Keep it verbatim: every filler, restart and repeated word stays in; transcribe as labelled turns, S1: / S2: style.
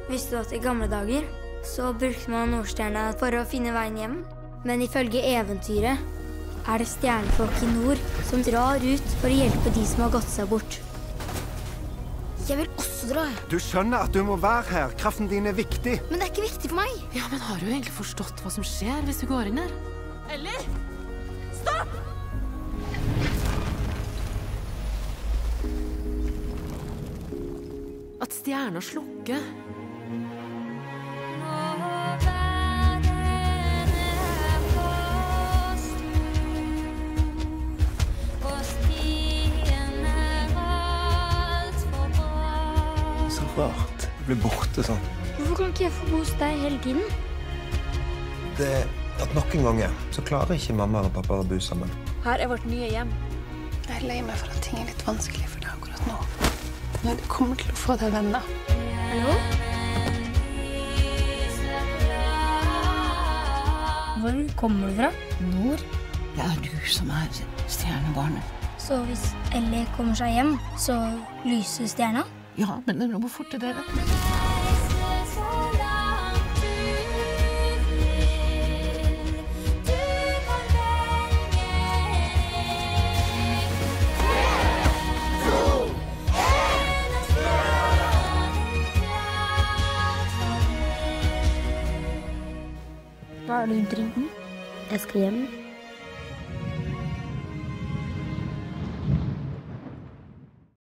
S1: Visste du at i gamle dager så brukte man Nordstjerna for å finne veien hjem? Men ifølge eventyret er det stjernefolk i nord som drar ut for å hjelpe de som har gått seg bort. Jeg vil også dra.
S2: Du skjønner at du må være her. Kraften din er viktig.
S1: Men det er ikke viktig for meg.
S3: Ja, men har du egentlig forstått hva som skjer hvis du går inn her? Eller? Stopp! At stjerner slukker.
S2: Så rart. Du blir borte sånn.
S1: Hvorfor kan ikke jeg få bo hos deg hele tiden?
S2: Det er at noen ganger så klarer ikke mamma og pappa å bo sammen.
S3: Her er vårt nye hjem.
S4: Jeg er lei meg for at ting er litt vanskelig for deg akkurat nå. Men du kommer til å få deg venner.
S1: Hallo? Hvor kommer du fra?
S4: Nord? Det er du som er stjernebarnet.
S1: Så hvis Ellie kommer seg hjem, så lyser stjerna?
S4: Ja, men dere må forte dere.
S1: Hva er det du driver med? Jeg skal hjem.